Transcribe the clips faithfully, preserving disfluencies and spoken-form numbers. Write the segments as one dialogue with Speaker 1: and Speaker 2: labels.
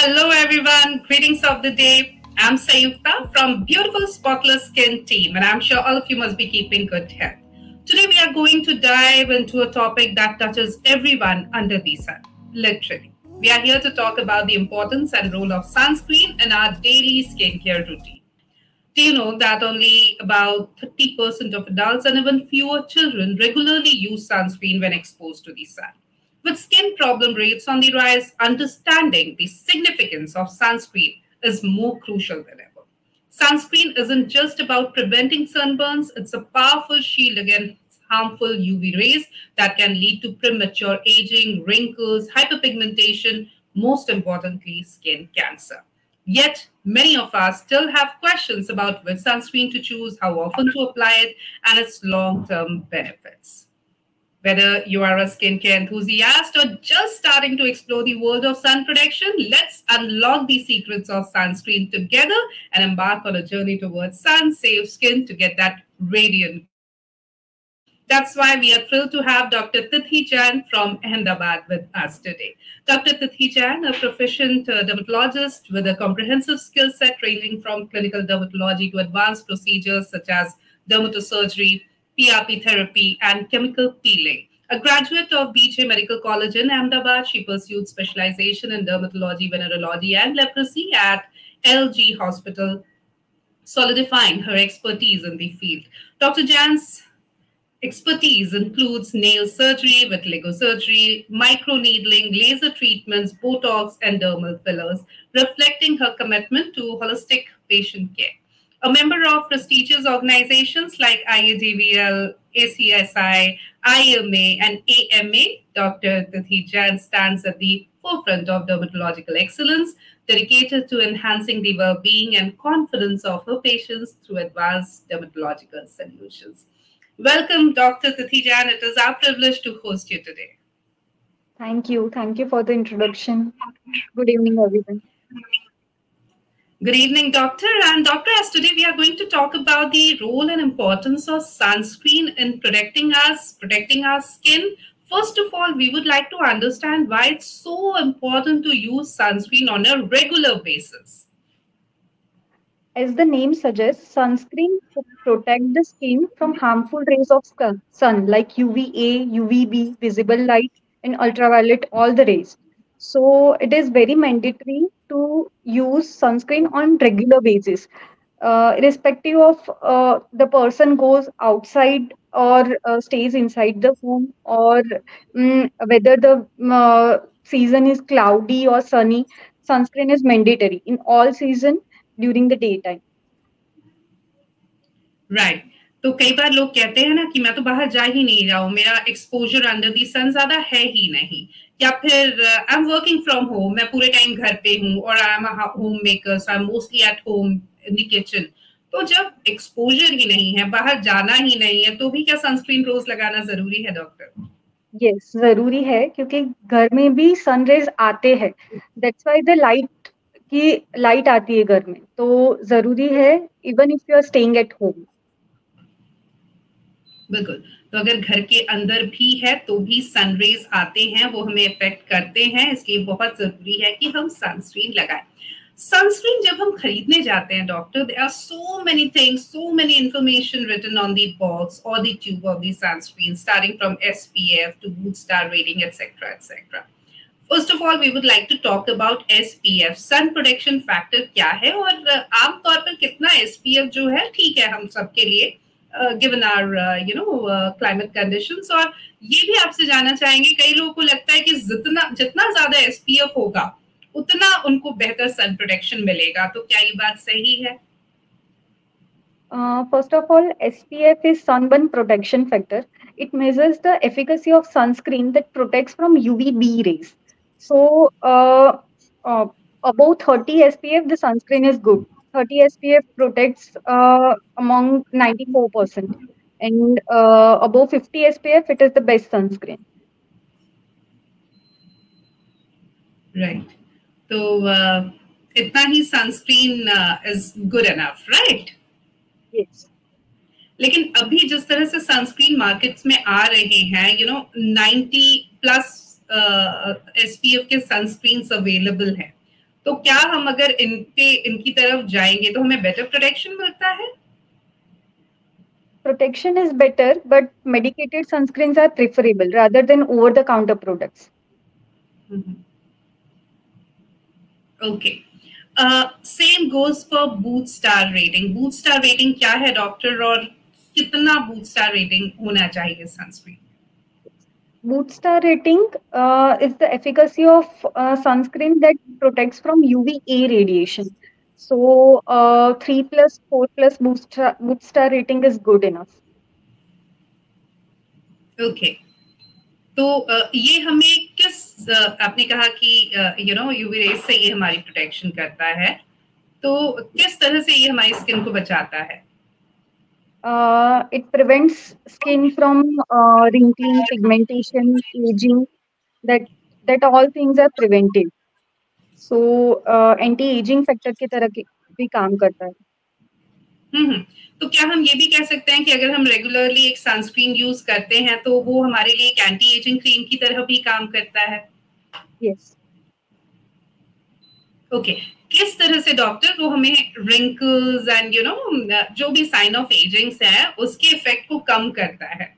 Speaker 1: Hello everyone, greetings of the day. I'm Sayukta from Beautiful Spotless Skin team, and I'm sure all of you must be keeping good health. Today we are going to dive into a topic that touches everyone under the sun, literally. We are here to talk about the importance and role of sunscreen in our daily skincare routine. Do you know that only about thirty percent of adults and even fewer children regularly use sunscreen when exposed to the sun? With skin problem rates on the rise, understanding the significance of sunscreen is more crucial than ever. Sunscreen isn't just about preventing sunburns, it's a powerful shield against harmful U V rays that can lead to premature aging, wrinkles, hyperpigmentation, most importantly, skin cancer. Yet, many of us still have questions about which sunscreen to choose, how often to apply it, and its long term benefits. Whether you are a skincare enthusiast or just starting to explore the world of sun protection, let's unlock the secrets of sunscreen together and embark on a journey towards sun safe skin to get that radiant glow. That's why we are thrilled to have Doctor Tithi Jain from Ahmedabad with us today. Doctor Tithi Jain, a proficient uh, dermatologist with a comprehensive skill set ranging from clinical dermatology to advanced procedures such as dermatosurgery, P R P therapy, and chemical peeling. A graduate of B J Medical College in Ahmedabad, she pursued specialization in dermatology, venereology, and leprosy at L G Hospital, solidifying her expertise in the field. Doctor Jain's expertise includes nail surgery, vitiligo surgery, microneedling, laser treatments, Botox, and dermal fillers, reflecting her commitment to holistic patient care. A member of prestigious organizations like I A D V L, A C S I, I M A, and A M A, Doctor Tithi Jain stands at the forefront of dermatological excellence, dedicated to enhancing the well being and confidence of her patients through advanced dermatological solutions. Welcome, Doctor Tithi Jain. It is our privilege to host you today.
Speaker 2: Thank you. Thank you for the introduction. Good evening, everyone.
Speaker 1: Good evening, Doctor. And Doctor, as today we are going to talk about the role and importance of sunscreen in protecting us, protecting our skin. First of all, we would like to understand why it's so important to use sunscreen on a regular basis.
Speaker 2: As the name suggests, sunscreen p- protect the skin from harmful rays of sun, sun like U V A, U V B, visible light, and ultraviolet, all the rays. So it is very mandatory to use sunscreen on regular basis, uh, irrespective of uh, the person goes outside or uh, stays inside the home, or mm, whether the mm, uh, season is cloudy or sunny. Sunscreen is mandatory in all season during the daytime.
Speaker 1: Right right. तो कई बार लोग कहते हैं ना कि मैं तो बाहर जा ही नहीं रहा हूँ, मेरा एक्सपोजर अंडर दी सन ज्यादा है ही नहीं, या फिर I am working from home, मैं पूरे टाइम घर पे हूँ, और I am home maker, so I am mostly at home in the kitchen. तो जब एक्सपोजर ही नहीं है, बाहर जाना ही नहीं है, तो भी क्या सनस्क्रीन रोज लगाना जरूरी है, डॉक्टर?
Speaker 2: यस, जरूरी है क्योंकि घर में भी सनरेज आते हैं. दैट्स व्हाई द लाइट की लाइट आती है घर में, तो जरूरी है even if you are staying at home.
Speaker 1: बिल्कुल. तो अगर घर के अंदर भी है तो भी सनरेज आते हैं, वो हमें इफेक्ट करते हैं, इसलिए बहुत जरूरी है कि हम सनस्क्रीन लगाएं. सनस्क्रीन जब हम खरीदने जाते हैं, doctor, there are so many things, so many information written on the box और the tube of the sunscreen, starting from S P F to boot star rating, etc, etc. First of all we would like to talk about S P F, sun protection factor क्या है, और आमतौर पर कितना S P F जो है ठीक है हम सबके लिए, given our you know climate conditions. और ये भी आपसे जानना चाहेंगे, कई लोगों को लगता है कि जितना जितना ज्यादा S P F होगा उतना उनको बेहतर सन प्रोटेक्शन मिलेगा, तो क्या ये बात सही है?
Speaker 2: Uh, first of all, S P F is sunburn protection factor. It measures the efficacy of sunscreen that protects from U V B rays. So, uh, uh, above thirty S P F, the sunscreen is good. thirty S P F protects uh, among ninety-four percent. And uh, above fifty S P F, it is the best sunscreen.
Speaker 1: Right. तो uh, इतना ही sunscreen is good enough, right?
Speaker 2: Yes.
Speaker 1: लेकिन अभी जिस तरह से sunscreen markets में आ रहे हैं, you know ninety plus SPF के सनस्क्रीन्स अवेलेबल हैं, तो क्या हम अगर इनके इनकी तरफ जाएंगे तो हमें बेटर प्रोटेक्शन मिलता है?
Speaker 2: Protection is better, but medicated sunscreens are preferable rather than over the counter products.
Speaker 1: Okay, same goes for boot star rating. Boot star rating क्या है डॉक्टर, और कितना बूथ स्टार रेटिंग होना चाहिए sunscreen?
Speaker 2: Boot star rating uh, is the efficacy of uh, sunscreen that protects from U V A radiation. So, uh, three plus, four plus boot star, boot star rating is good enough.
Speaker 1: Okay okay. तो uh, ये हमें किस uh, आपने कहा कि you know UV rays से ये हमारी प्रोटेक्शन करता है, तो किस तरह से ये हमारी स्किन को बचाता है?
Speaker 2: Uh, it prevents skin from uh, wrinkling, pigmentation, aging. That that all things are prevented. So, uh, anti-aging factor की तरह की भी काम करता है.
Speaker 1: हम्म तो क्या हम ये भी कह सकते हैं कि अगर हम रेगुलरली एक सनस्क्रीन यूज करते हैं तो वो हमारे लिए एक एंटी एजिंग क्रीम की तरह भी काम करता है?
Speaker 2: Yes.
Speaker 1: Okay okay. किस तरह से डॉक्टर वो हमें रिंकल्स एंड यू नो जो भी साइन ऑफ एजिंग है उसके इफेक्ट को कम करता है?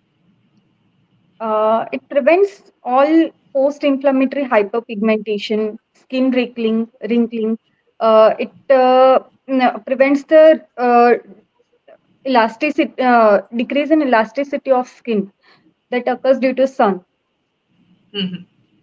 Speaker 2: Uh, it prevents all post-inflammatory hyperpigmentation, skin wrinkling, wrinkling. Uh, it uh, n- prevents the uh, elasticity, uh, decrease in elasticity of skin that occurs due to sun.
Speaker 1: हम्म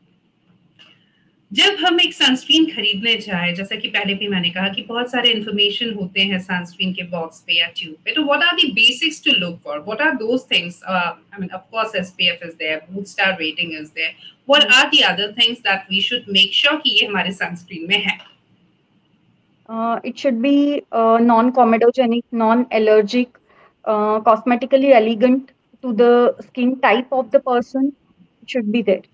Speaker 1: जब हम एक sunscreen खरीदने जाए, जैसा कि पहले भी मैंने कहा कि बहुत सारे इंफॉर्मेशन होते हैं सनस्क्रीन के बॉक्स पे या ट्यूब पे, तो what are the basics to look for? What are those things? I mean of course SPF is there, boot star rating is there. What are the other things that we should make sure कि ये हमारे sunscreen में है?
Speaker 2: Uh, it should be uh, non-comedogenic, non-allergic, uh, cosmetically elegant to the skin type of the person. It should be there.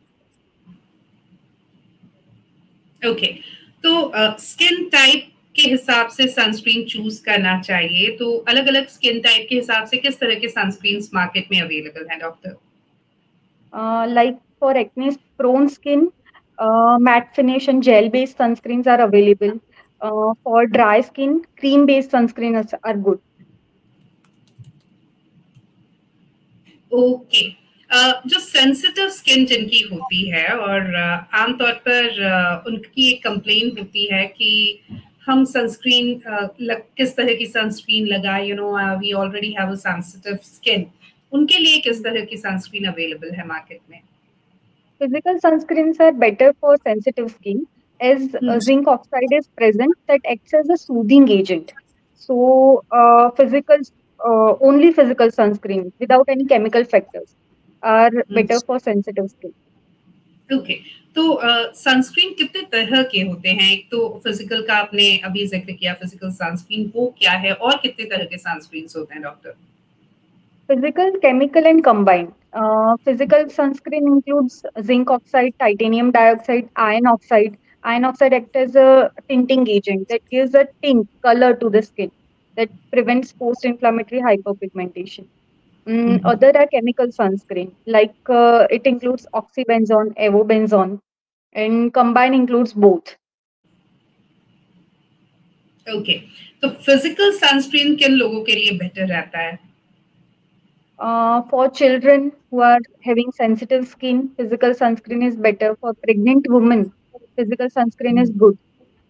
Speaker 1: Okay okay. तो skin uh, type के हिसाब से sunscreen choose करना चाहिए. तो अलग अलग स्किन टाइप के हिसाब से किस तरह के सनस्क्रीन मार्केट में अवेलेबल है doctor?
Speaker 2: Uh, like for acne prone skin, uh, matte finish and gel based sunscreens are available. Uh, for dry skin, cream based sunscreens are good.
Speaker 1: Okay okay. uh, जो sensitive skin जिनकी होती है और uh, आमतौर पर uh, उनकी एक complain होती है कि हम सनस्क्रीन uh, किस तरह की सनस्क्रीन लगाए, you know we already have a sensitive skin, उनके लिए किस तरह की सनस्क्रीन अवेलेबल है मार्केट में?
Speaker 2: Physical sunscreens are better for sensitive skin as uh, zinc oxide is present that acts as a soothing agent. So, uh, physical uh, only physical sunscreen without any chemical factors are better for sensitive skin.
Speaker 1: Okay okay. तो sunscreen uh, कितने तरह के होते हैं? एक तो physical का आपने अभी जिक्र किया, फिजिकल सनस्क्रीन वो क्या है, और कितने तरह के सनस्क्रीन होते हैं doctor?
Speaker 2: Physical, chemical, and combined. Uh, physical sunscreen includes zinc oxide, titanium dioxide, iron oxide. Iron oxide acts as a tinting agent that gives a tint color to the skin that prevents post-inflammatory hyperpigmentation. Mm,
Speaker 1: Mm-hmm.
Speaker 2: Other are chemical sunscreen, like uh, it includes oxybenzone, avobenzone, and combine includes both.
Speaker 1: Okay okay. तो physical sunscreen किन लोगों के लिए better रहता है?
Speaker 2: Uh, for children who are having sensitive skin, physical sunscreen is better. For pregnant women, physical sunscreen is good.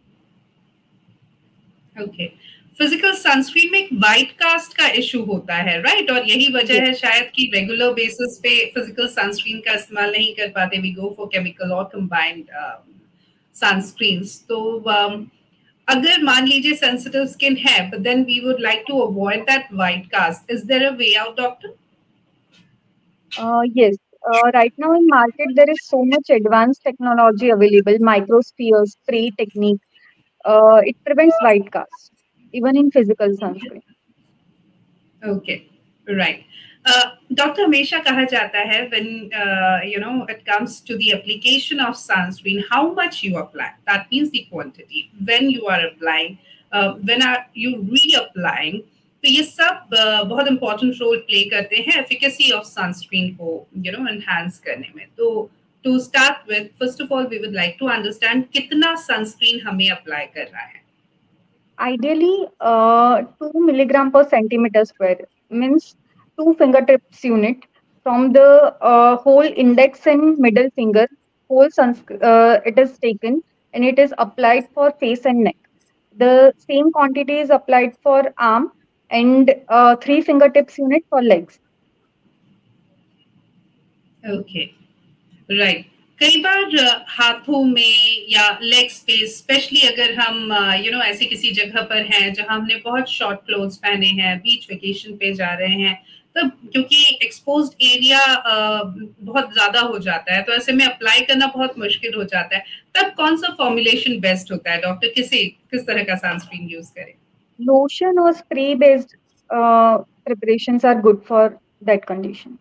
Speaker 1: Okay. Physical sunscreen में एक white cast का इशू होता है, राइट? और यही वजह
Speaker 2: Yes.
Speaker 1: है शायद कि रेगुलर बेसिस पे फिजिकल सनस्क्रीन का इस्तेमाल नहीं कर पाते. वी गो फॉर केमिकल और कंबाइंड सनस्क्रीन्स. तो um, अगर मान लीजिए सेंसिटिव स्किन है but then we would like to avoid that white cast, is there a way out doctor?
Speaker 2: Uh, yes. Uh, right now in market there is so much advanced technology available, microsphere, spray technique. Uh, it prevents white cast even in physical sunscreen.
Speaker 1: Okay, right. Doctor, हमेशा कहा जाता है when you know it comes to the application of sunscreen, how much you apply, that means the quantity, when you are applying, when are you reapplying. तो ये सब uh, बहुत important role play करते हैं एफिकेसी ऑफ सनस्क्रीन को you know enhance करने में. तो to start with, first of all, we would like to understand कितना sunscreen हमें apply करना है.
Speaker 2: Ideally, uh, two milligram per centimeter square means two fingertips unit from the uh, whole index and middle finger. Whole sunscreen uh, it is taken and it is applied for face and neck. The same quantity is applied for arm and uh, three fingertips unit for legs.
Speaker 1: Okay. Right. कई बार अ, हाथों में या legs पे, specially अगर हम you know ऐसी किसी जगह पर हैं जहां हमने बहुत शॉर्ट क्लोथ्स पहने हैं, बीच वेकेशन पे जा रहे हैं, तब क्योंकि एक्सपोज्ड एरिया बहुत ज्यादा हो जाता है, तो ऐसे में अप्लाई करना बहुत मुश्किल हो जाता है. तब कौन सा फॉर्मुलेशन बेस्ट होता है डॉक्टर? किसी किस तरह का सनस्क्रीन यूज करें?
Speaker 2: Lotion or spray based uh, preparations are good for that condition.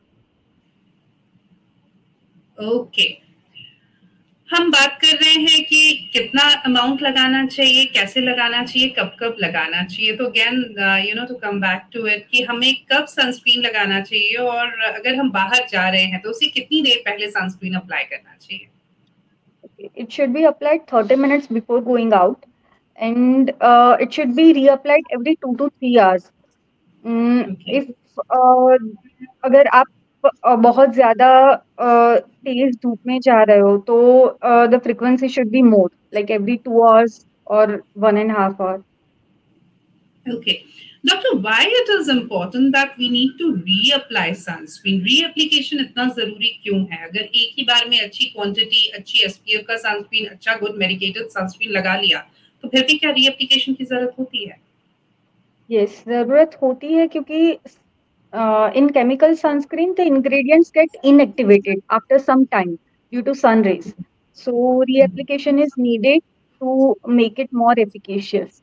Speaker 1: Okay. हम बात कर रहे हैं कि कितना अमाउंट लगाना चाहिए, कैसे लगाना चाहिए, कब कब लगाना चाहिए. तो again you know to come back to it कि हमें कब सनस्क्रीन लगाना चाहिए, और अगर हम बाहर जा रहे हैं तो उसे कितनी देर पहले सनस्क्रीन अप्लाई करना चाहिए?
Speaker 2: It should be applied thirty minutes before going out, and uh, it should be reapplied every two to three hours. Mm,
Speaker 1: Okay.
Speaker 2: if uh, अगर आप uh, बहुत ज्यादा uh, तेज धूप में जा रहे हो तो uh, the frequency should be more, like every two hours or one and a half hour.
Speaker 1: Okay. Doctor, why it is important that we need to reapply sunscreen? Reapplication इतना जरूरी क्यों है? अगर एक ही बार में अच्छी क्वांटिटी, अच्छी एसपीएफ का सनस्क्रीन, अच्छा गुड मेडिकेटेड सनस्क्रीन लगा लिया, तो फिर भी क्या रीएप्लीकेशन की जरूरत होती है?
Speaker 2: Yes, जरूरत होती है क्योंकि uh, in chemical sunscreen the ingredients get inactivated after some time due to sun rays. So reapplication is needed to make it more efficacious.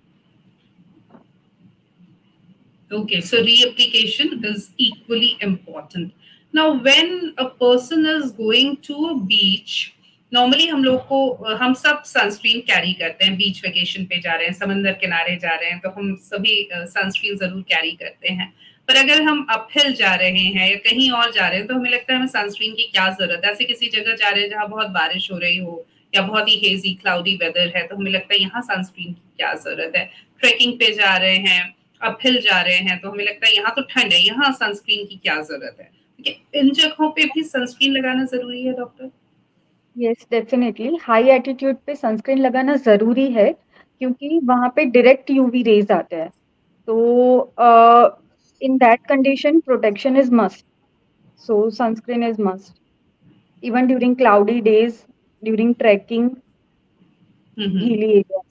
Speaker 1: Okay, so reapplication is equally important. Now, when a person is going to a beach, normally हम लोग को, हम सब sunscreen carry करते हैं. बीच vacation पे जा रहे हैं, समंदर किनारे जा रहे हैं, तो हम सभी सनस्क्रीन जरूर कैरी करते हैं. पर अगर हम अपहिल जा रहे हैं या कहीं और जा रहे हैं तो हमें लगता है हमें सनस्क्रीन की क्या जरूरत है. ऐसे किसी जगह जा रहे हैं जहाँ बहुत बारिश हो रही हो या बहुत ही हेजी क्लाउडी वेदर है, तो हमें लगता है यहाँ सनस्क्रीन की क्या जरूरत है. ट्रेकिंग पे जा रहे हैं, अपहिल जा रहे हैं, तो हमें लगता है यहाँ तो ठंड है, यहाँ सनस्क्रीन की क्या जरूरत है. इन जगहों पे भी सनस्क्रीन लगाना जरूरी है doctor?
Speaker 2: Yes definitely, high attitude पे सनस्क्रीन लगाना जरूरी है क्योंकि वहां पे डायरेक्ट यूवी रेज आते हैं. तो in that condition protection is must. So sunscreen is must even during cloudy days, during trekking, hilly area.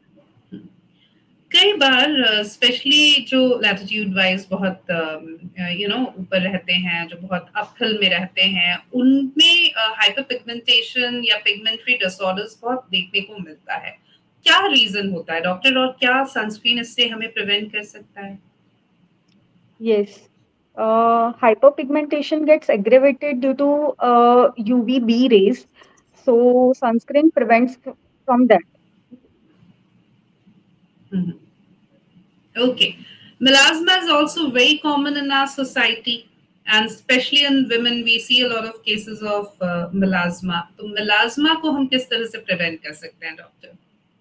Speaker 1: कई बार स्पेशली जो लैटिट्यूड वाइज बहुत यू नो ऊपर रहते हैं, जो बहुत अपहिल में रहते हैं, उनमें हाइपर पिगमेंटेशन या पिगमेंटरी डिसऑर्डर्स बहुत देखने को मिलता है. क्या रीजन होता है डॉक्टर, और क्या सनस्क्रीन इससे हमें प्रिवेंट कर सकता है?
Speaker 2: Yes, hyperpigmentation gets aggravated due to uh, U V B rays, so sunscreen prevents from that.
Speaker 1: Mm-hmm. Okay. Melasma is also very common in our society, and especially in women we see a lot of cases of uh, melasma. तो melasma को हम किस तरह से prevent कर सकते हैं doctor?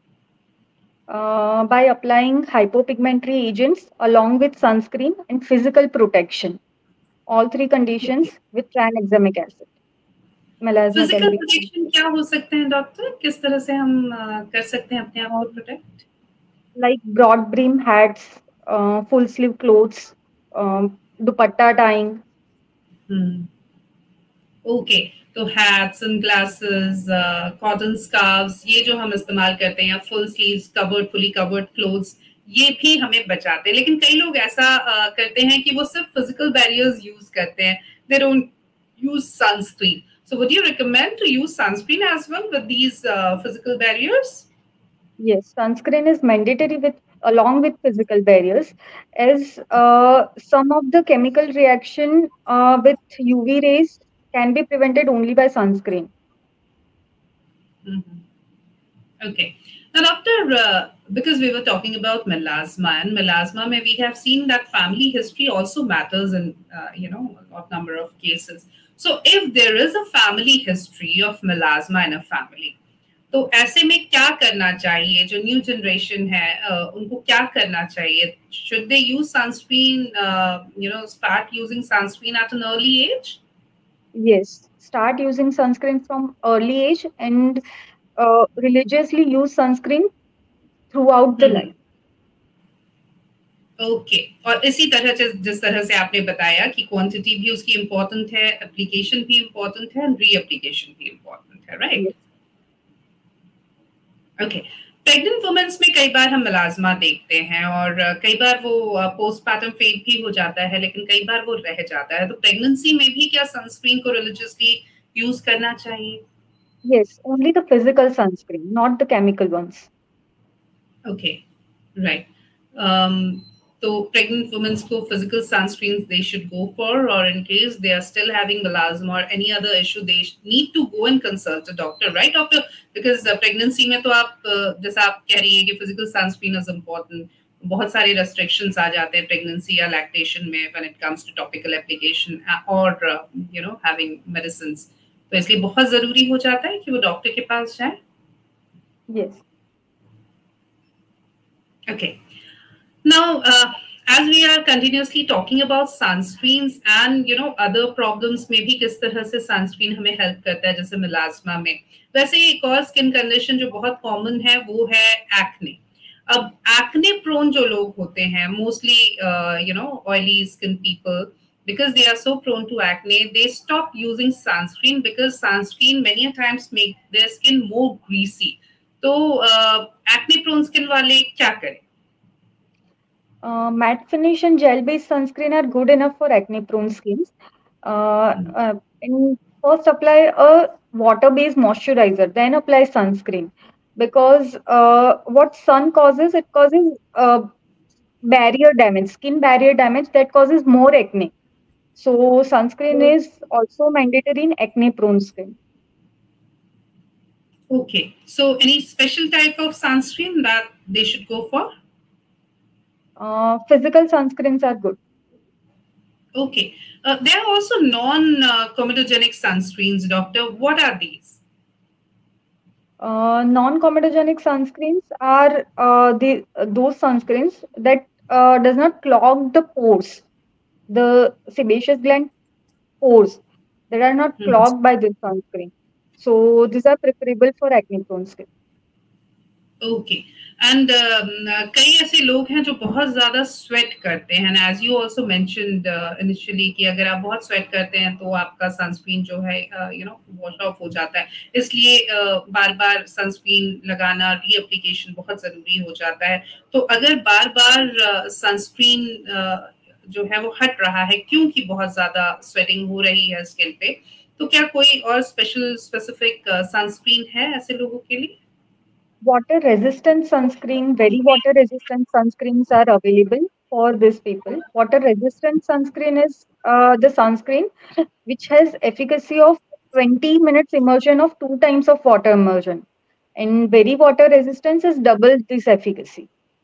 Speaker 2: Uh, by applying hypopigmentary agents along with sunscreen and physical protection. All three conditions with tranexamic acid. Melasma
Speaker 1: Physical
Speaker 2: can be
Speaker 1: protection क्या हो सकते हैं डॉक्टर? किस तरह से हम uh, कर सकते हैं अपने आप को protect?
Speaker 2: like broad brim hats, uh, full sleeve clothes, um, dupatta tying.
Speaker 1: Hmm. Okay. तो हैट्स, सनग्लासेस, कॉटन स्कार्व्स, ये जो हम इस्तेमाल करते हैं, full sleeves, covered, fully covered clothes, ये भी हमें बचाते हैं. लेकिन कई लोग ऐसा uh, करते हैं कि वो सिर्फ फिजिकल बैरियर्स यूज करते हैं, they don't use sunscreen. So would you recommend to use sunscreen as well with these uh, physical barriers?
Speaker 2: Yes, sunscreen is mandatory with along with physical barriers, as uh, some of the chemical reaction uh, with U V rays can be prevented only by sunscreen.
Speaker 1: Mm-hmm. Okay. Now, doctor, uh, because we were talking about melasma, and melasma, we have seen that family history also matters in, uh, you know, a lot number of cases. So if there is a family history of melasma in a family, तो ऐसे में क्या करना चाहिए? जो new generation है uh, उनको क्या करना चाहिए? Should they use sunscreen, uh, you know, start using sunscreen at an early age?
Speaker 2: Yes, start using sunscreen from early age and uh, religiously use sunscreen throughout the life.
Speaker 1: Okay okay. और इसी तरह से जिस तरह से आपने बताया कि क्वांटिटी भी उसकी इम्पोर्टेंट है, एप्लीकेशन भी इम्पोर्टेंट है, री एप्लीकेशन भी इम्पोर्टेंट है, राइट? ओके। प्रेग्नेंट वुमेन्स में कई बार हम मेलाज्मा देखते हैं और कई बार वो पोस्टपार्टम फेड भी हो जाता है, लेकिन कई बार वो रह जाता है। तो प्रेगनेंसी में भी क्या सनस्क्रीन को रिलीजियसली यूज करना चाहिए?
Speaker 2: Yes, only the physical sunscreen, not the chemical ones.
Speaker 1: Okay, right. Um, so pregnant women को physical sunscreens they should go for, or in case they are still having melasma or any other issue, they need to go and consult a doctor, right, doctor? Because uh, pregnancy में तो आप uh, जैसा आप कह रही है कि physical sunscreen is important, बहुत सारे restrictions आ जाते हैं pregnancy या lactation में when it comes to topical application or uh, you know having medicines. तो इसलिए बहुत जरूरी हो जाता है कि वो डॉक्टर के पास जाए.
Speaker 2: Yes.
Speaker 1: Okay. Now, uh, as we are continuously talking about sunscreens and you know other problems में भी किस तरह से sunscreen हमें help करता है, जैसे melasma में, वैसे एक और skin condition जो बहुत common है वो है acne. अब acne prone जो लोग होते हैं, mostly uh, you know oily skin people, because they are so prone to acne, they stop using sunscreen because sunscreen many a times make their skin more greasy. तो uh, acne prone skin वाले क्या करें?
Speaker 2: Uh, matte finish and gel-based sunscreen are good enough for acne-prone skins. Uh, uh, and first apply a water-based moisturizer, then apply sunscreen. Because uh, what sun causes, it causes uh, barrier damage, skin barrier damage that causes more acne. So sunscreen is also mandatory in acne-prone skin.
Speaker 1: Okay. So any special type of sunscreen that they should go for?
Speaker 2: Uh, physical sunscreens are good.
Speaker 1: Okay. Uh, there are also non-comedogenic sunscreens, doctor. What are these?
Speaker 2: Uh, non-comedogenic sunscreens are uh, the those sunscreens that uh, does not clog the pores, the sebaceous gland pores that are not
Speaker 1: Hmm.
Speaker 2: clogged by this sunscreen. So these are preferable for acne-prone skin.
Speaker 1: Okay. And um, कई ऐसे लोग हैं जो बहुत ज्यादा sweat करते हैं, as you also mentioned initially कि अगर आप बहुत स्वेट करते हैं तो आपका सनस्क्रीन जो है यू नो वॉश ऑफ हो जाता है, इसलिए uh, बार बार सनस्क्रीन लगाना, री एप्लीकेशन बहुत जरूरी हो जाता है. तो अगर बार बार सनस्क्रीन uh, जो है वो हट रहा है क्योंकि बहुत ज्यादा स्वेटिंग हो रही है स्किन पे, तो क्या कोई और स्पेशल स्पेसिफिक सनस्क्रीन है ऐसे लोगों के लिए?
Speaker 2: Water resistant sunscreen, very water resistant sunscreens are available for these people. Water resistant sunscreen is uh, the sunscreen which has efficacy of twenty minutes immersion of two times of water immersion. And very water resistance is double this efficacy.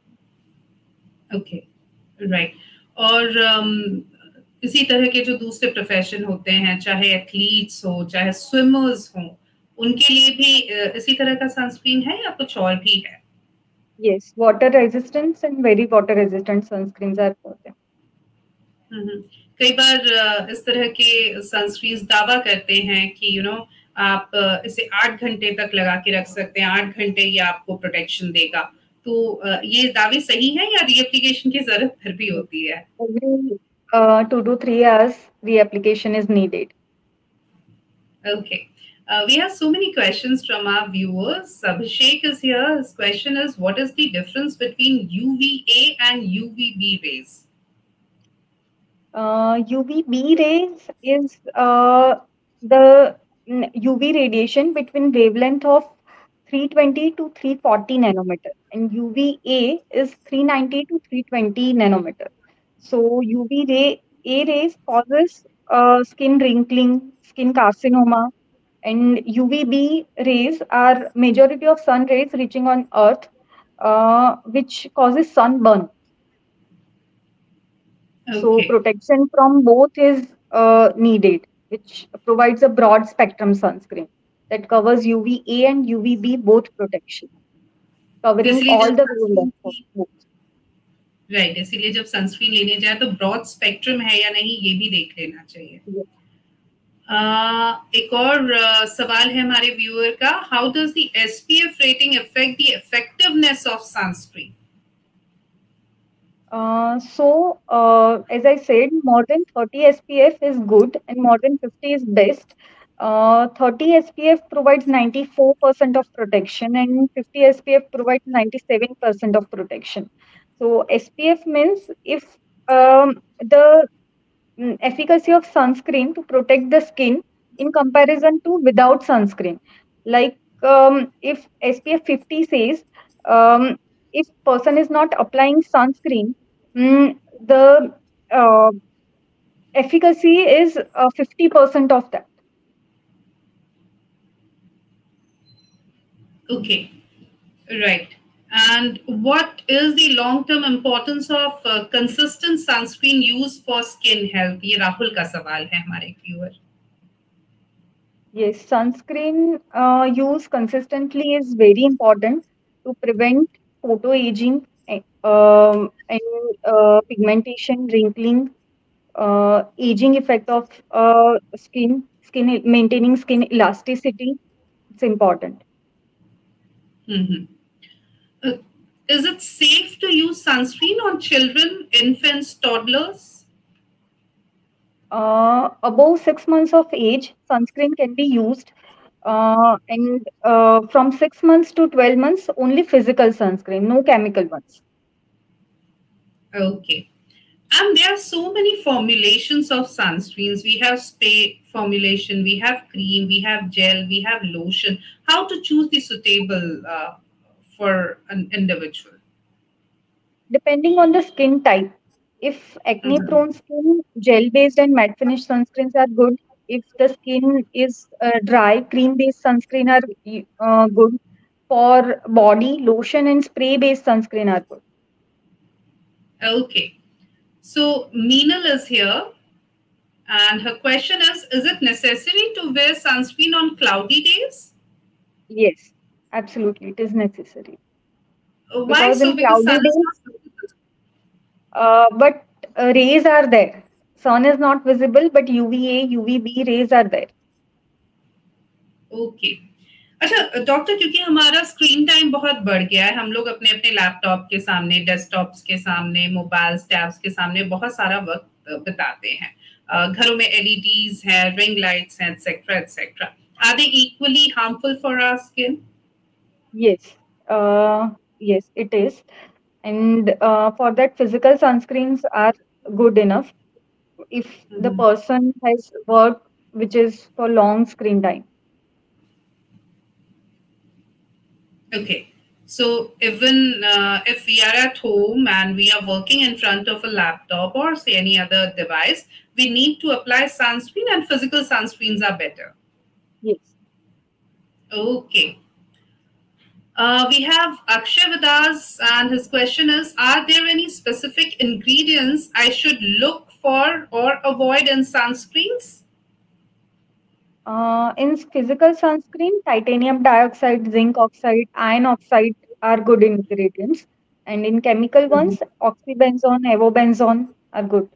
Speaker 1: Okay, right. और um, इसी तरह के जो दूसरे profession होते हैं, चाहे athletes हो, चाहे स्विमर्स हो, उनके लिए भी इसी तरह का सनस्क्रीन है या कुछ और भी है?
Speaker 2: Yes, water resistance and very water resistant sunscreens are for them.
Speaker 1: कई बार इस तरह के सनस्क्रीन्स दावा करते हैं कि यू नो आप इसे आठ घंटे तक लगा के रख सकते हैं, आठ घंटे ये आपको प्रोटेक्शन देगा. तो ये दावे सही है या रीएप्लीकेशन की जरूरत फिर भी होती है?
Speaker 2: Every uh, two to three hours reapplication is needed.
Speaker 1: Okay. Uh, we have so many questions from our viewers. Abhishek is here. His question is, what is the difference between U V A and U V B rays?
Speaker 2: Uh, U V B rays is uh, the U V radiation between wavelength of three twenty to three forty nanometer, and U V A is three ninety to three twenty nanometer. So U V ray A rays causes uh, skin wrinkling, skin carcinoma, and U V B rays are majority of sun rays reaching on earth, uh, which causes sunburn.
Speaker 1: Okay.
Speaker 2: So protection from both is uh, needed. which provides a broad spectrum sunscreen that covers U V A and U V B both protection,
Speaker 1: तो
Speaker 2: covering
Speaker 1: इसलिए
Speaker 2: all
Speaker 1: जब
Speaker 2: the
Speaker 1: sunscreen
Speaker 2: wavelengths of
Speaker 1: की
Speaker 2: both.
Speaker 1: Right, इसीलिए जब sunscreen लेने जाए तो broad spectrum है या नहीं ये भी देख लेना चाहिए।
Speaker 2: Yes.
Speaker 1: Uh, एक और uh, सवाल है हमारे व्यूअर का, how does the SPF rating affect the effectiveness of sunscreen?
Speaker 2: Uh, so, uh, as I said, more than thirty S P F is good and more than fifty is best. Uh, thirty S P F provides ninety-four percent of protection and fifty S P F provides ninety-seven percent of protection. So, S P F means if um, the mm, efficacy of sunscreen to protect the skin in comparison to without sunscreen. Like um, if S P F fifty says, um, if person is not applying sunscreen, mm, the uh, efficacy is uh, fifty percent of that.
Speaker 1: Okay, right. And what is the long-term importance of uh, consistent sunscreen use for skin health? ये राहुल का सवाल है हमारे viewer.
Speaker 2: Yes, sunscreen uh, use consistently is very important to prevent photo aging eh, um, and uh, pigmentation, wrinkling, uh, aging effect of uh, skin, skin maintaining skin elasticity. It's important.
Speaker 1: Mm-hmm. Uh, is it safe to use sunscreen on children, infants, toddlers?
Speaker 2: Uh, above six months of age, sunscreen can be used. Uh, and uh, from six months to twelve months, only physical sunscreen, no chemical ones.
Speaker 1: Okay. And there are so many formulations of sunscreens. We have spray formulation, we have cream, we have gel, we have lotion. How to choose the suitable uh, for an individual?
Speaker 2: Depending on the skin type. If acne
Speaker 1: Mhm.
Speaker 2: prone skin, gel based and matte finish sunscreens are good. If the skin is uh, dry, cream based sunscreen are uh, good. For body, lotion and spray based sunscreen are good.
Speaker 1: Okay. So Meenal is here, and her question is Is it necessary to wear sunscreen on cloudy days?
Speaker 2: Yes, absolutely. It is necessary.
Speaker 1: Uh, Why
Speaker 2: Because
Speaker 1: so?
Speaker 2: in
Speaker 1: Because
Speaker 2: cloudy
Speaker 1: sun is
Speaker 2: days,
Speaker 1: not visible.
Speaker 2: uh, but uh, rays are there. Sun is not visible, but U V A, U V B rays are there.
Speaker 1: Okay. अच्छा doctor, क्योंकि हमारा screen time बहुत बढ़ गया है, हम लोग अपने अपने लैपटॉप के सामने, डेस्कटॉप्स के सामने, मोबाइल टैब्स के सामने बहुत सारा वक्त अ, बिताते हैं। अ, घरों में एलईडीज हैं, रिंग लाइट्स हैं, etcetera etcetera. Are they equally harmful for our skin?
Speaker 2: Yes, uh, yes, it is. And uh, for that, physical sunscreens are good enough if the person has work which is for long screen time.
Speaker 1: Okay. So even uh, if we are at home and we are working in front of a laptop or say any other device, we need to apply sunscreen, and physical sunscreens are better.
Speaker 2: Yes.
Speaker 1: Okay. Uh, we have Akshay with us, and his question is: Are there any specific ingredients I should look for or avoid in sunscreens?
Speaker 2: Uh, in physical sunscreen, titanium dioxide, zinc oxide, iron oxide are good ingredients. And in chemical ones, oxybenzone, avobenzone are good.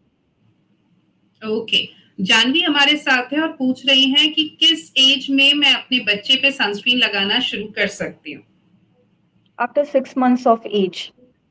Speaker 1: Okay. Janvi हमारे साथ है और पूछ रही हैं कि किस as में मैं अपने बच्चे पे सनस्क्रीन लगाना शुरू कर सकती हूँ?
Speaker 2: After six months of age.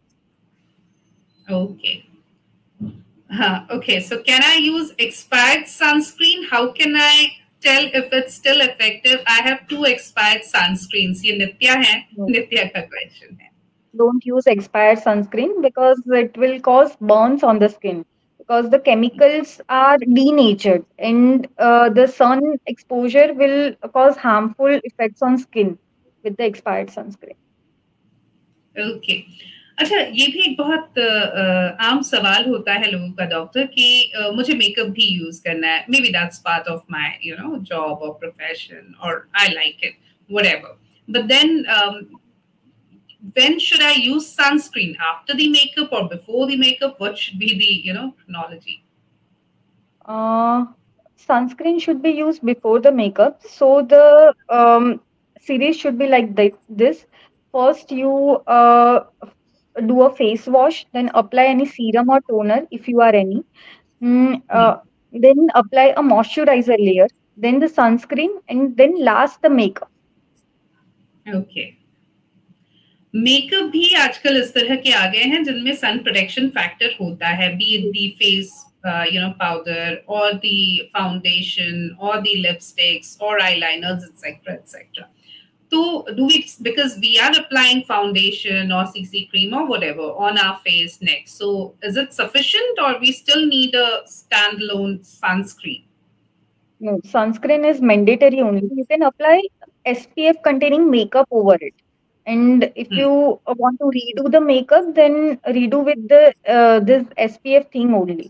Speaker 1: Okay. Huh, okay, so can I use expired sunscreen? How can I tell if it's still effective? I have two expired sunscreens. ये नित्या है,
Speaker 2: No.
Speaker 1: नित्या का क्वेश्चन है।
Speaker 2: Don't use expired sunscreen because it will cause burns on the skin because the chemicals are denatured and uh, the sun exposure will cause harmful effects on skin with the expired sunscreen.
Speaker 1: Okay. अच्छा, ये भी एक बहुत अ, अ, आम सवाल होता है लोगों का डॉक्टर कि अ, मुझे मेकअप भी यूज करना है, maybe that's part of my you know job और प्रोफेशन और I like it whatever, but then when should I use sunscreen? After the makeup or before the makeup? What should be the you know chronology?
Speaker 2: Uh, Sunscreen should be used before the makeup. So the um, series should be like thi- this. First, you uh, do a face wash, then apply any serum or toner if you are any. Mm, uh,
Speaker 1: Hmm.
Speaker 2: then apply a moisturizer layer, then the sunscreen, and then last the makeup.
Speaker 1: Okay, makeup भी आजकल इस तरह के आ गए हैं जिनमें सन protection factor होता है, be it the face you know powder और दी फाउंडेशन और दी लिपस्टिक्स और eyeliners etcetera etcetera. So do we, because we are applying foundation or C C cream or whatever on our face next. So is it sufficient or we still need a standalone sunscreen?
Speaker 2: No, sunscreen is mandatory only. You can apply S P F containing makeup over it. And if
Speaker 1: Hmm.
Speaker 2: you uh, want to redo the makeup, then redo with the uh, this S P F thing only.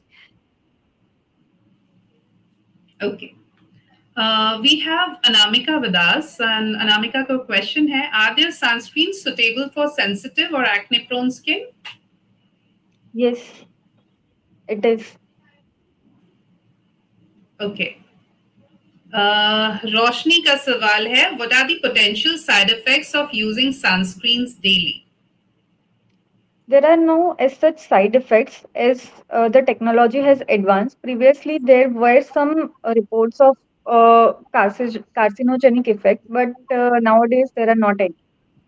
Speaker 1: Okay. Uh, we have Anamika with us, and Anamika का question है, are there sunscreens suitable for sensitive or acne prone skin?
Speaker 2: Yes, it is.
Speaker 1: Okay. Uh, Roshni का सवाल है, what are the potential side effects of using sunscreens daily?
Speaker 2: There are no as such side effects as uh, the technology has advanced. Previously, there were some uh, reports of uh, carci- carcinogenic effect, but uh, nowadays there are not any.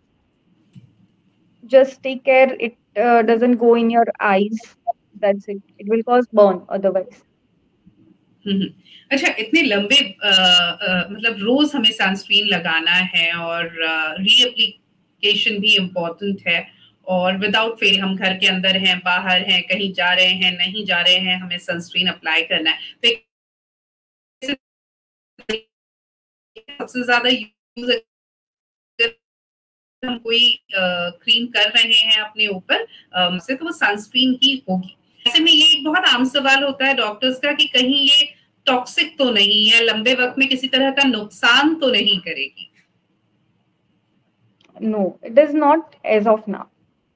Speaker 2: Just take care it uh, doesn't go in your eyes. That's it. It will cause burn otherwise.
Speaker 1: हम्म. अच्छा, इतने लंबे अ, अ, मतलब रोज हमें sunscreen लगाना है और reapplication भी important है, और विदाउट फेल हम घर के अंदर हैं, बाहर हैं, कहीं जा रहे हैं, नहीं जा रहे हैं, हमें सनस्क्रीन अप्लाई करना है. तो एक सबसे ज्यादा यूज हम कोई क्रीम कर रहे हैं अपने ऊपर अम, से, तो वो सनस्क्रीन की होगी. ऐसे में ये एक बहुत आम सवाल होता है डॉक्टर्स का कि कहीं ये टॉक्सिक तो नहीं है, लंबे वक्त में किसी तरह का नुकसान तो नहीं करेगी.
Speaker 2: No, it is not as of now.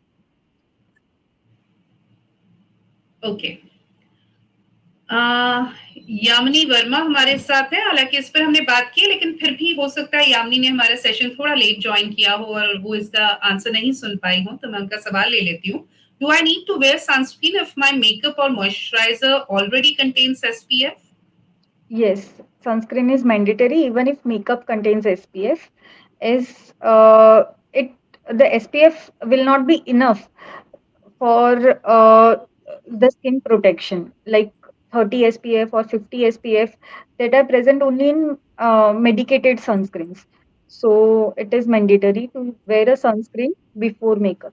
Speaker 1: Okay. uh, Yamini Varma हमारे साथ है, हालांकि इस पर हमने बात की, लेकिन फिर भी हो सकता है यामिनी ने हमारा सेशन थोड़ा लेट ज्वाइन किया हो और वो इसका आंसर नहीं सुन पाई हो, तो मैं उनका सवाल ले लेती हूँ. Do I need to wear sunscreen if my makeup or moisturizer already contains S P F?
Speaker 2: Yes, sunscreen is mandatory even if makeup contains S P F. Is uh, it the S P F will not be enough for uh, the skin protection, like thirty S P F or fifty S P F that are present only in uh, medicated sunscreens. So it is mandatory to wear a sunscreen before makeup.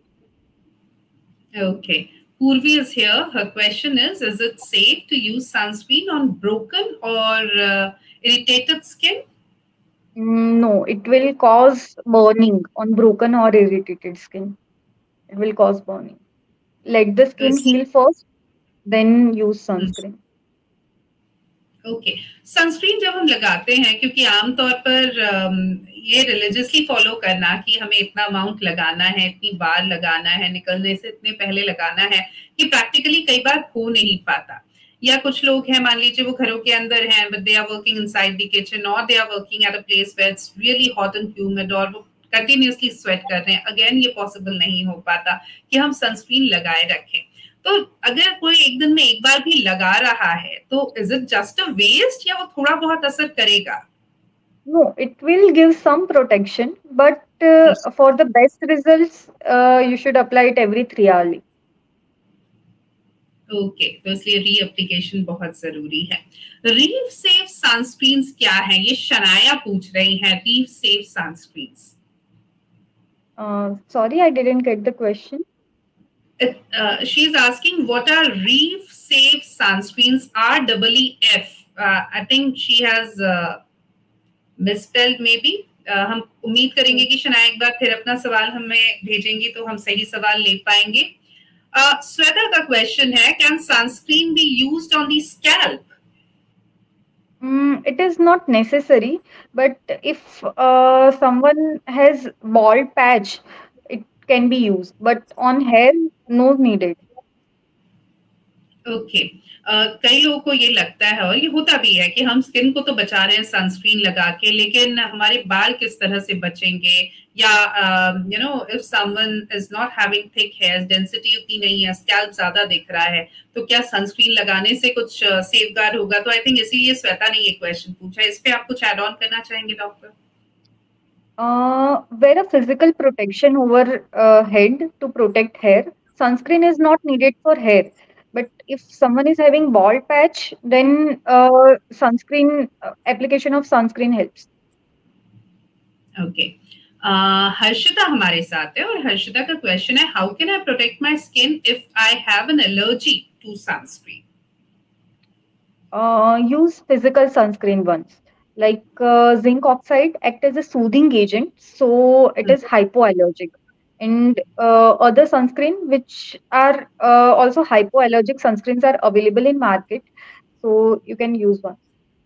Speaker 1: Okay. Purvi is here. Her question is Is it safe to use sunscreen on broken or uh, irritated skin?
Speaker 2: Mm, no, it will cause burning on broken or irritated skin. It will cause burning. Let the skin
Speaker 1: Yes.
Speaker 2: heal first, then use
Speaker 1: Hmm.
Speaker 2: sunscreen.
Speaker 1: Okay. Sunscreen जब हम लगाते हैं, क्योंकि आमतौर पर अम, ये religiously follow करना कि हमें इतना अमाउंट लगाना है, इतनी बार लगाना है, निकलने से इतने पहले लगाना है, कि प्रैक्टिकली कई बार हो नहीं पाता. या कुछ लोग हैं, मान लीजिए वो घरों के अंदर हैं, but they are working inside the kitchen और they are working at a place where it's really hot and humid और वो कंटिन्यूअसली स्वेट कर रहे हैं. अगेन ये पॉसिबल नहीं हो पाता कि हम सनस्क्रीन लगाए रखें. तो अगर कोई एक दिन में एक बार भी लगा रहा है, तो is it just a waste या वो थोड़ा बहुत असर करेगा?
Speaker 2: No, it will give some protection, but uh, for the best results, uh, you should apply it every three hourly.
Speaker 1: Okay, तो इसलिए री एप्लीकेशन बहुत जरूरी है. रीफ सेफ सनस्क्रीन क्या है, ये शनाया पूछ रही हैं. Reef safe sunscreen,
Speaker 2: Uh, sorry, I didn't get the question.
Speaker 1: She is asking what are reef safe sunscreens, R double E F. I think she has misspelled maybe. हम उम्मीद करेंगे
Speaker 2: Hmm.
Speaker 1: कि शनाया एक बार फिर अपना सवाल हमें भेजेंगी तो हम सही सवाल ले पाएंगे. uh, श्वेता का क्वेश्चन है, can sunscreen be used on the scalp?
Speaker 2: Mm, it is not necessary, but if uh, someone has bald patch, it can be used. But on hair, no needed.
Speaker 1: Okay uh, कई लोगों को ये लगता है और ये होता भी है कि हम स्किन को तो बचा रहे हैं सनस्क्रीन लगा के, लेकिन हमारे बाल किस तरह से बचेंगे, या you know if someone is not having thick hair, density उतनी नहीं है, स्कैल्प ज्यादा दिख रहा है, तो क्या सनस्क्रीन लगाने से कुछ सेफ गार्ड होगा? तो आई थिंक इसीलिए श्वेता ने ये क्वेश्चन पूछा है। इस पे आप कुछ एड ऑन करना चाहेंगे doctor?
Speaker 2: Uh, wear a physical protection over uh, head to protect hair. Sunscreen is not needed for hair, but if someone is having bald patch, then uh, sunscreen uh, application of sunscreen helps.
Speaker 1: Okay Harshita हमारे साथ है और हर्षिता का question है, how can I protect my skin if I have an allergy to sunscreen?
Speaker 2: Uh, use physical sunscreen ones. Like uh, zinc oxide act as a soothing agent, so it is hypoallergic. And uh, other sunscreen which are uh, also hypoallergic sunscreens are available in market, so you can use one.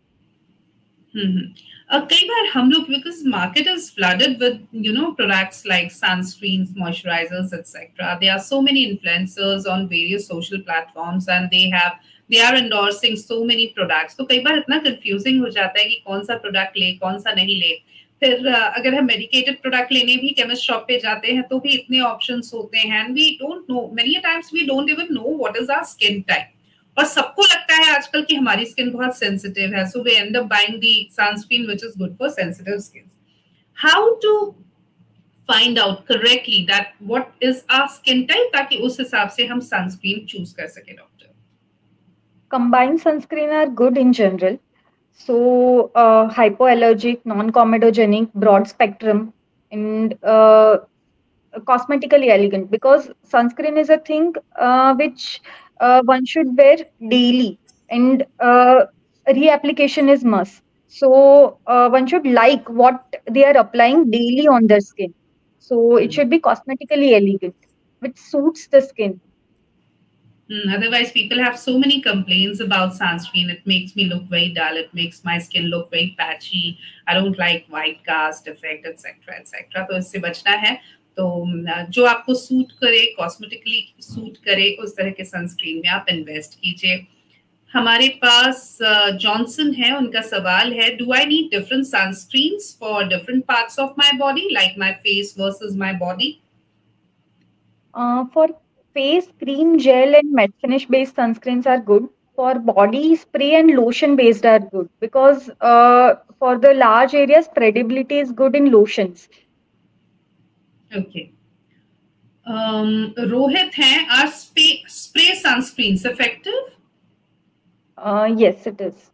Speaker 1: Hmm uh, कई बार हम लोग, because market is flooded with you know products like sunscreens, moisturisers etcetera, there are so many influencers on various social platforms and they have they are endorsing so many products, तो कई बार इतना confusing हो जाता है कि कौन सा product ले कौन सा नहीं ले। फिर uh, अगर हम मेडिकेटेड प्रोडक्ट लेने भी केमिस्ट शॉप पे जाते हैं तो भी इतने ऑप्शंस होते हैं, and we don't know, many times we don't even know what is our skin type. और सबको लगता है आजकल कि हमारी स्किन बहुत सेंसिटिव है, so we end up buying the sunscreen which is good for sensitive skin. How to find out correctly that what is our skin type, ताकि उस हिसाब से हम सनस्क्रीन चूज कर सके doctor?
Speaker 2: Combined sunscreen are good in general. So uh, hypoallergic, non-comedogenic, broad spectrum, and uh, cosmetically elegant, because sunscreen is a thing uh, which uh, one should wear daily, and uh, reapplication is must. So uh, one should like what they are applying daily on their skin. So it should be cosmetically elegant, which suits the skin.
Speaker 1: Hmm, otherwise, people have so many complaints about sunscreen. It makes me look very dull. It makes my skin look very patchy. I don't like white cast effect, et cetera, et cetera. तो इससे बचना है। तो uh, जो आपको suit करे, cosmetically suit करे, उस तरह के सनस्क्रीन में आप इन्वेस्ट कीजिए। हमारे पास जॉनसन है, उनका सवाल है, do I need different sunscreens for different parts of my body, like my face versus my body?
Speaker 2: Uh, for face, cream, gel, and matte finish based sunscreens are good. For body, spray and lotion based are good, because uh, for the large areas, spreadability is good in lotions.
Speaker 1: Okay Rohit हैं, are spray sunscreens effective?
Speaker 2: Uh, yes, it is.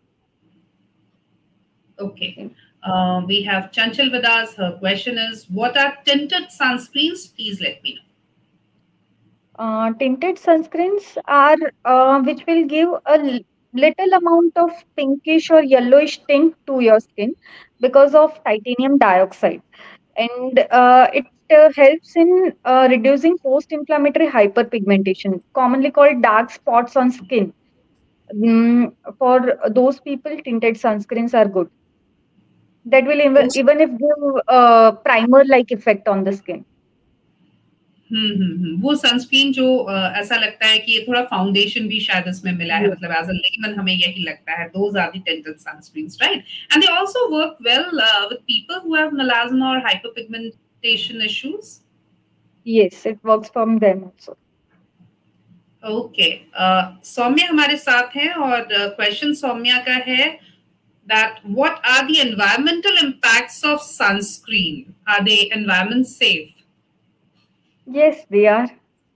Speaker 1: Okay. Uh, we have Chanchal with us. Her question is, what are tinted sunscreens? Please let me know.
Speaker 2: Uh, tinted sunscreens are uh, which will give a l- little amount of pinkish or yellowish tint to your skin because of titanium dioxide, and uh, it uh, helps in uh, reducing post-inflammatory hyperpigmentation, commonly called dark spots on skin. Mm, for those people, tinted sunscreens are good. That will even,
Speaker 1: Post
Speaker 2: even if give a primer-like effect on the skin.
Speaker 1: Hmm hmm hmm वो sunscreen जो अ, ऐसा लगता है कि ये थोड़ा foundation भी शायद इसमें मिला है,
Speaker 2: Yes.
Speaker 1: मतलब एज अ लेमन हमें यही लगता है। Those are the tinted sunscreens, right? And they also work well uh, with people who have melasma or hyperpigmentation issues.
Speaker 2: Yes, it works from them also.
Speaker 1: Okay Saumya हमारे साथ हैं और question Saumya का है that what are the environmental impacts of sunscreen? Are they environment safe?
Speaker 2: Yes, they are.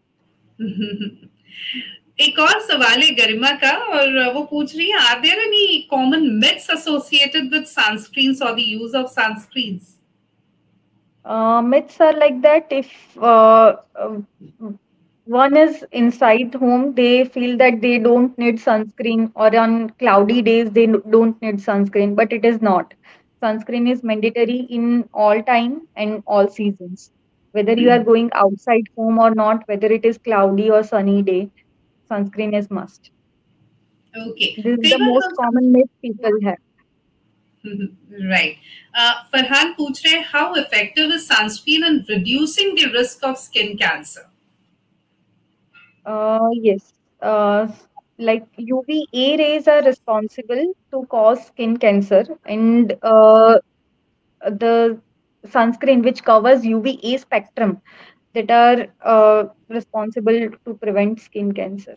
Speaker 1: एक और सवाल है गरिमा का, और वो पूछ रही है, are there any common myths associated with sunscreens और the use of sunscreens?
Speaker 2: Uh, myths are like that. If uh, uh, one is inside home, they feel that they don't need sunscreen, or on cloudy days, they n- don't need sunscreen, but it is not. Sunscreen is mandatory in all time and all seasons. Whether you are going outside home or not, whether it is cloudy or sunny day, sunscreen is must.
Speaker 1: Okay
Speaker 2: This is
Speaker 1: कई
Speaker 2: the
Speaker 1: बार
Speaker 2: most
Speaker 1: हम
Speaker 2: common myth people have.
Speaker 1: Right Farhan पूछ रहे हैं, how effective is sunscreen in reducing the risk of skin cancer?
Speaker 2: Uh, yes. Uh, like U V A rays are responsible to cause skin cancer, and uh, the sunscreen which covers U V A spectrum that are uh, responsible to prevent skin cancer.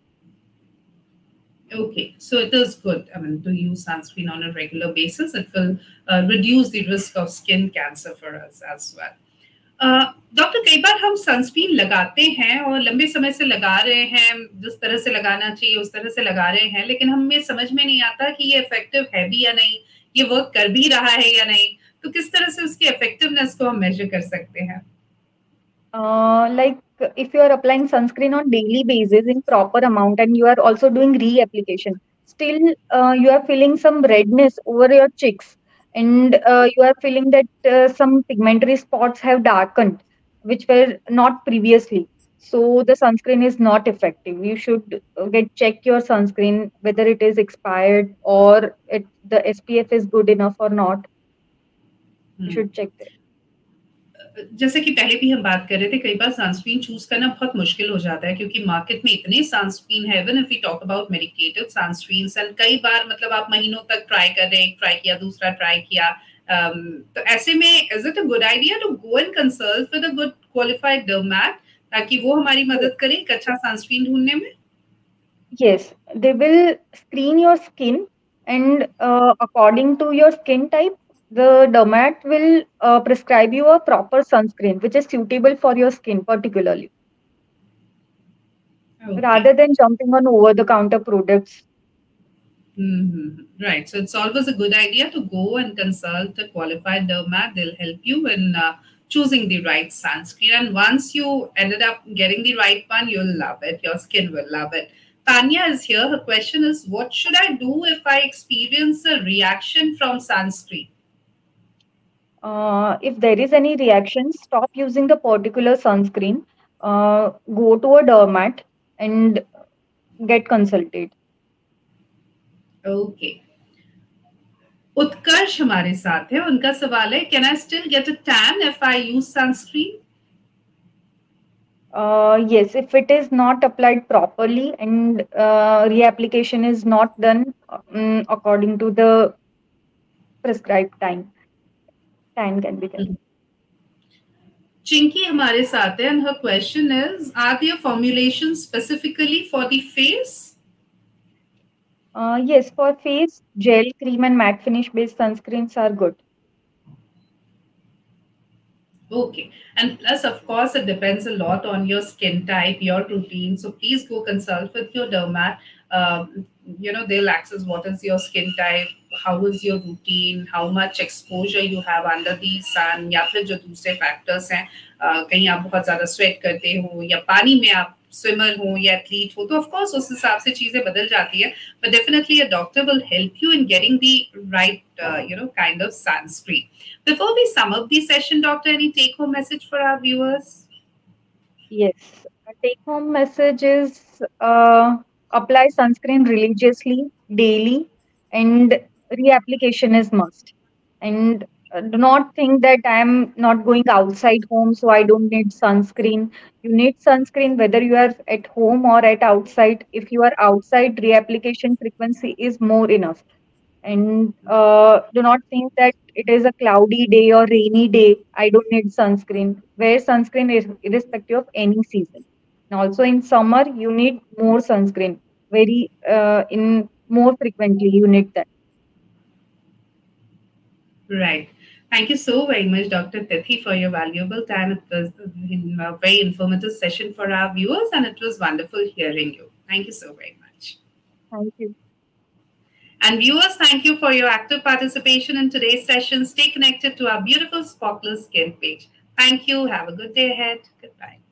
Speaker 1: Okay, so it is good. I mean, to use sunscreen on a regular basis, it will uh, reduce the risk of skin cancer for us as well. Doctor कई बार हम sunscreen लगाते हैं और लंबे समय से लगा रहे हैं, जिस तरह से लगाना चाहिए उस तरह से लगा रहे हैं, लेकिन हमें समझ में नहीं आता कि ये इफेक्टिव है भी या नहीं, ये वर्क कर भी रहा है या नहीं, तो किस तरह से उसकी इफेक्टिवनेस को हम मेजर कर सकते हैं?
Speaker 2: Uh, like if you are applying sunscreen on daily basis in proper amount and you are also doing reapplication, still uh, you are feeling some redness over your cheeks, and uh, you are feeling that uh, some pigmentary spots have darkened, which were not previously. So the sunscreen is not effective. You should uh, get check your sunscreen whether it is expired or it, the S P F is good enough or not. You
Speaker 1: hmm,
Speaker 2: should check that.
Speaker 1: जैसे कि पहले भी हम बात कर रहे थे, कई बार सनस्क्रीन चूज करना बहुत मुश्किल हो जाता है क्योंकि मार्केट में इतने सनस्क्रीन है, even if we talk about medicated sunscreens, and कई बार मतलब आप महीनों तक ट्राई कर रहे हैं, एक ट्राई किया, दूसरा ट्राई किया, um, तो ऐसे में is it a good idea to go and consult with a good qualified dermat ताकि वो हमारी मदद करे एक अच्छा सनस्क्रीन ढूंढने में?
Speaker 2: Yes, they will screen your skin, and uh, according to your skin type, the dermat will uh, prescribe you a proper sunscreen which is suitable for your skin particularly,
Speaker 1: Okay.
Speaker 2: rather than jumping on over-the-counter products.
Speaker 1: Mm-hmm. Right. So it's always a good idea to go and consult a qualified dermat. They'll help you in uh, choosing the right sunscreen. And once you ended up getting the right one, you'll love it. Your skin will love it. Tanya is here. Her question is, what should I do if I experience a reaction from sunscreen?
Speaker 2: Uh, if there is any reaction, stop using the particular sunscreen. Uh, go to a dermat and get consulted.
Speaker 1: Okay. उत्कर्ष हमारे साथ है, उनका सवाल है, can I still get a tan if I use sunscreen?
Speaker 2: Uh, yes, if it is not applied properly and uh, reapplication is not done um, according to the prescribed time, tan can be there.
Speaker 1: Chinky हमारे साथ है, and her question is, are there formulations specifically for the face?
Speaker 2: Uh, yes, for face, gel, cream, and matte finish based sunscreens are good.
Speaker 1: Okay. And plus, of course, it depends a lot on your skin type, your routine. So please go consult with your dermat. Um, you know, they'll access what is your skin type, how is your routine, how much exposure you have under the sun, या फिर जो दूसरे factors हैं, uh, कहीं आप बहुत ज़्यादा sweat करते हो या पानी में आप swimmer हो या athlete हो, तो of course उस हिसाब से चीजें बदल जाती है. But definitely a doctor will help you in getting the right, uh, you know, kind of sunscreen. Before we sum up the session, Doctor, any take-home message for our viewers?
Speaker 2: Yes, a take-home message is uh, apply sunscreen religiously, daily, and reapplication is must. And uh, do not think that I am not going outside home, so I don't need sunscreen. You need sunscreen whether you are at home or at outside. If you are outside, reapplication frequency is more enough. And uh, do not think that it is a cloudy day or rainy day, I don't need sunscreen. Wear sunscreen ir- irrespective of any season. And also in summer, you need more sunscreen. Very uh, in more frequently, you need that.
Speaker 1: Right. Thank you so very much, Doctor Tithi, for your valuable time. It was a very informative session for our viewers, and it was wonderful hearing you. Thank you so very much.
Speaker 2: Thank you.
Speaker 1: And viewers, thank you for your active participation in today's session. Stay connected to our beautiful Spotless Skin page. Thank you. Have a good day ahead. Goodbye.